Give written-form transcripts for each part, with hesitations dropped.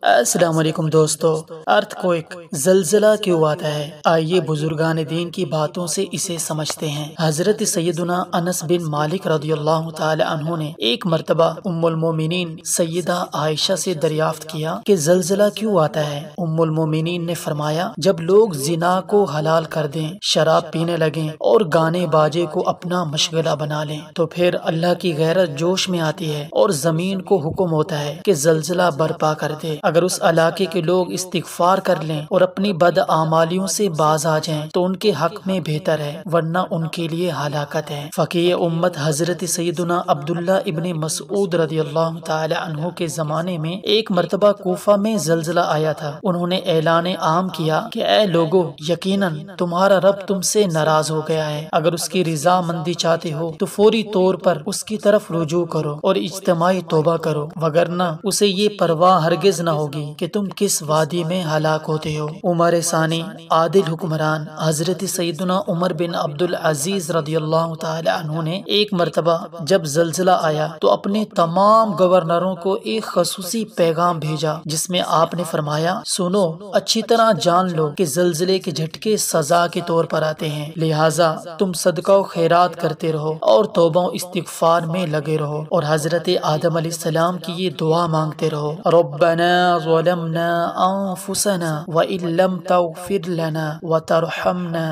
السلام علیکم دوستو۔ ارتھ کوئک زلزلہ کیوں آتا ہے؟ آئیے بزرگان دین کی باتوں سے اسے سمجھتے ہیں۔ حضرت سیدنا انس بن مالک رضی اللہ تعالی عنہ نے ایک مرتبہ ام المومنین سیدہ عائشہ سے دریافت کیا کہ زلزلہ کیوں آتا ہے؟ ام المومنین نے فرمایا، جب لوگ زنا کو حلال کر دیں، شراب پینے لگیں اور گانے باجے کو اپنا مشغلہ بنا لیں تو پھر اللہ کی غیرت جوش میں آتی ہے اور زمین کو حکم ہوتا ہے کہ زلزلہ برپا کر دے۔ اگر اس علاقے کے لوگ استغفار کر لیں اور اپنی بدعمالیوں سے باز آ جائیں تو ان کے حق میں بہتر ہے، ورنہ ان کے لیے ہلاکت ہے۔ فقیہ امت حضرت سیدنا عبداللہ ابن مسعود رضی اللہ تعالی عنہ کے زمانے میں ایک مرتبہ کوفہ میں زلزلہ آیا تھا۔ انہوں نے اعلان عام کیا کہ اے لوگو، یقیناً تمہارا رب تم سے ناراض ہو گیا ہے۔ اگر اس کی رضا مندی چاہتے ہو تو فوری طور پر اس کی طرف رجوع کرو اور اجتماعی توبہ کرو، وگرنہ اسے یہ پرواہ ہرگز نہ ہوگی کہ تم کس وادی میں ہلاک ہوتے ہو۔ عمر ثانی عادل حکمران حضرت سیدنا عمر بن عبدالعزیز رضی اللہ تعالی عنہ نے ایک مرتبہ جب زلزلہ آیا تو اپنے تمام گورنروں کو ایک خصوصی پیغام بھیجا، جس میں آپ نے فرمایا، سنو، اچھی طرح جان لو کہ زلزلے کے جھٹکے سزا کے طور پر آتے ہیں، لہٰذا تم صدقہ و خیرات کرتے رہو اور توبہ و استغفار میں لگے رہو اور حضرت آدم علیہ السلام کی یہ دعا مانگتے رہو، ربنا ظلمنا انفسنا وان لم تغفر لنا وترحمنا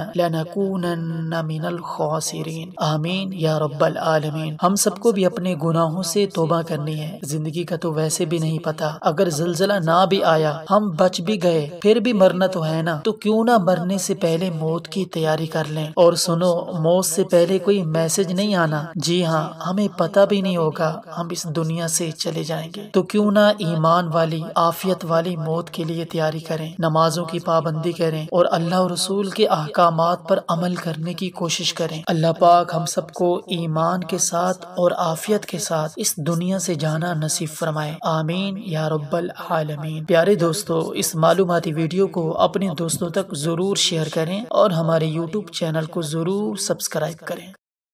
لنکونن من الخاسرین، آمین یا رب العالمین۔ ہم سب کو بھی اپنے گناہوں سے توبہ کرنی ہے۔ زندگی کا تو ویسے بھی نہیں پتا، اگر زلزلہ نہ بھی آیا، ہم بچ بھی گئے، پھر بھی مرنا تو ہے نا، تو کیوں نہ مرنے سے پہلے موت کی تیاری کر لیں۔ اور سنو، موت سے پہلے کوئی میسج نہیں آنا، جی ہاں، ہمیں پتہ بھی نہیں ہوگا ہم اس دنیا سے چلے جائیں گے، تو کیوں نہ ایمان والی عافیت والی موت کے لیے تیاری کریں، نمازوں کی پابندی کریں اور اللہ اور رسول کے احکامات پر عمل کرنے کی کوشش کریں۔ اللہ پاک ہم سب کو ایمان کے ساتھ اور عافیت کے ساتھ اس دنیا سے جانا نصیب فرمائے، آمین یا رب العالمین۔ پیارے دوستو، اس معلوماتی ویڈیو کو اپنے دوستوں تک ضرور شیئر کریں اور ہمارے یوٹیوب چینل کو ضرور سبسکرائب کریں۔